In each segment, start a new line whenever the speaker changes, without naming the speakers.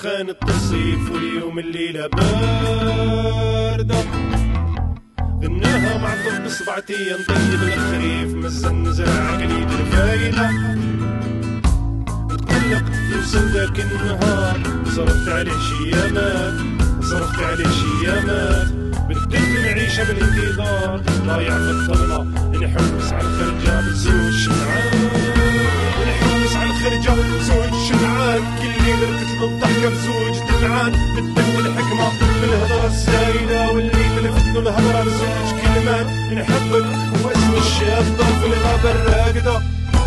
سخانة الصيف واليوم الليلة باردة، غناها مع طب صبعتي نطيب الخريف مزن نزرع عقليد الفايدة. تقلق يوصل ذاك النهار صرفت عليه شيامات، صرفت عليه شيامات، بديت نعيشها بالانتظار، ضايع في الطلبة نحوس على الخرجة بزوج شمعات، نحوس على الخرجة بزوج شمعات، كل اللي درت له الضحكة بزوج دمعات، بدك الحكمة بالهضرة الزايدة واللي تلفت له الهضرة بزوج كلمات، نحبك واسم الشاب في الغابة الراقدة.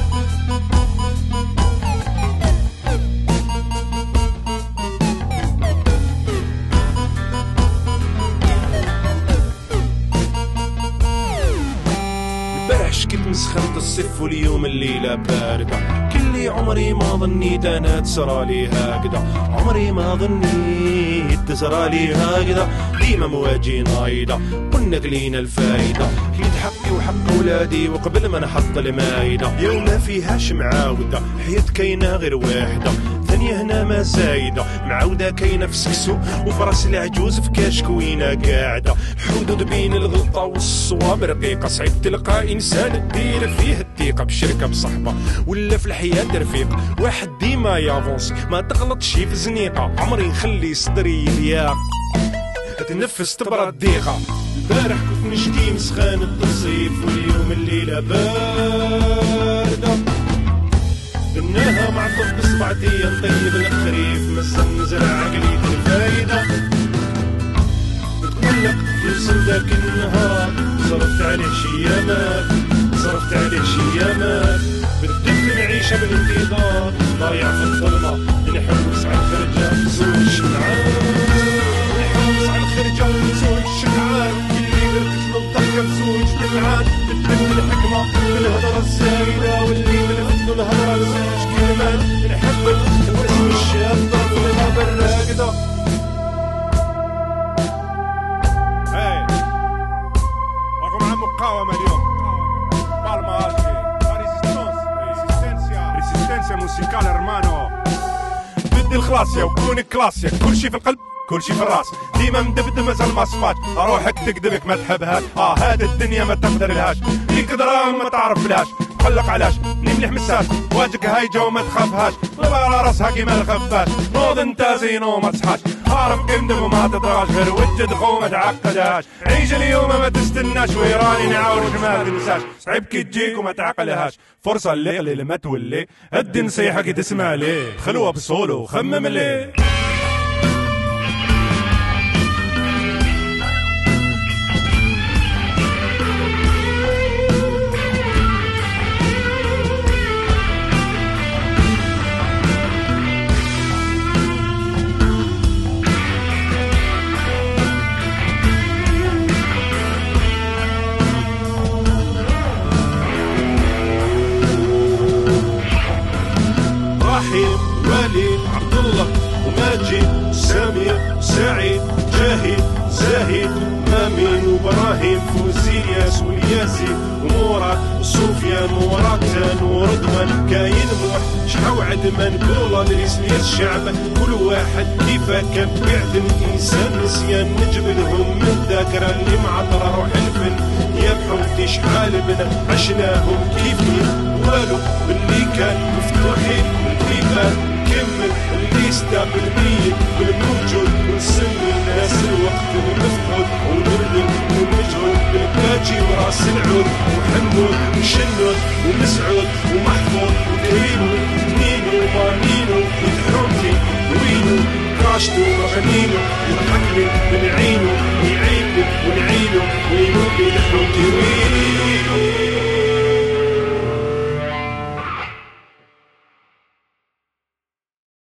شكت مسخنة الصيف واليوم الليلة باردة، كلي عمري ما ظنيت أنا تسرالي هكذا، عمري ما ظنيت تسرالي هكذا، ديما مواجي نايدة قلنا قلينا الفايدة، حيد حقي وحق ولادي وقبل ما نحط المايدة، يوم ما فيهاش معاودة حياة كاينة غير واحدة، ثانية هنا ما زايدة معاودة كاينة في سكسو وفراس العجوز في كاشكوينة قاعدة، حدود بين الغلطة والصواب رقيقة، صعيب تلقى إنسان دير فيه الثقة بشركة بصحبة ولا في الحياة رفيق، واحد ديما يافونس ما تغلطش في زنيقة، عمري نخلي صدري لياق تنفس تبرد ضيقة. البارح كنت نشتي مسخانة الصيف واليوم الليلة باردة، غناها مع طب صبعتي نطيب الخريف مزن نزرع عقليد الفايدة. تقلق يوصل ذاك النهار صرفت عليه شيامات، صرفت عليه شيامات، بديت نعيشها بالانتظار، ضايع في الظلمة نحوس على الخرجة بزوج شمعات، نحوس على الخرجة بزوج شمعات، اللي درت له الضحكة بزوج دمعات، بدك الحكمة بالهضرة الزايدة واللي درت له الهضرة بزوج كلمات، نحبك واسم الشاب في الغابة الراقدة. مقاومة اليوم بالما ريزيستنسيا موسيقال ارمانو، بدي الخلاصية وكون كلاسيك، كل شي في القلب كل شي في الراس، ديما مدبدب مازال ما صفاش، روحك تكذبك ما تحبهاش، هاد الدنيا ما تقدر لهاش، ليك دراهم ما تعرف بلاش، قلق علاش مليح مساس، واجك هايجة وما تخافهاش، ضربة على راسها كيما الخفاش، نوض انت زينو ما تصحاش، عارف كندب وما تطراش، غير وجد خو ما تعقدهاش، عيش اليوم ما تستناش، ويراني نعاودك ما تنساش، صعيب كي تجيك وما تعقلهاش، فرصة اللي ما تولي، هدي نصيحة كي تسمع ليه، خلوة بصولو وخمم ليه. وليد عبد الله وماجد سامية سعيد جاهد زاهد مامين وابراهيم فوزياس والياسي ومورات وسفيان وراتان ورضوان كاين موح شحوعد ما نقولها لرسمية الشعب، كل واحد كيفا كان بعد الانسان نسيان نجبدهم من ذاكرة اللي معطرة روح الفن، يا بحوتي شحال بنا عشناهم كيفين والو باللي كان مفتوحين البيبان، كمل الليستا بالميت بالموجود ونسمي الناس الوقت المفقود ونردم ونجهد بالباجي وراس العود وحمود وشنود ومسعود ومحفوظ وكريمو نينو ومانينو وحومتي وينو كاشتو وغنينو يضحكلي من عينو ويعيبني ونعينو وينوبي نحو